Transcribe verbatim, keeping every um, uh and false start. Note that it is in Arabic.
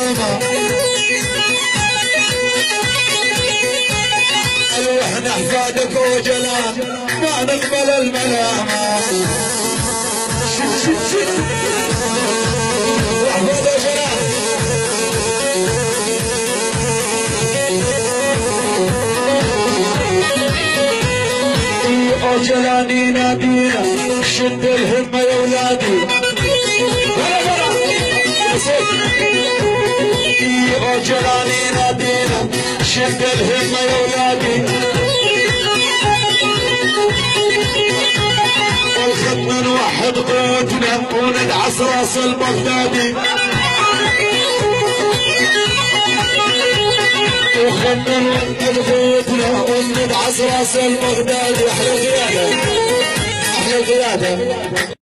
الملامة احنا احفادك وجلال ما نقبل الملامة شت شت شت احفاد وجلال وجلاني نادينا شد الهمة يا ولادي وجلاني نادينا شد الهمة يا ولادي والخدنا نوحد قوتنا وندعس راس البغدادي وخدنا نوحد قوتنا وندعس راس البغدادي. احلى قيادة احلى قيادة.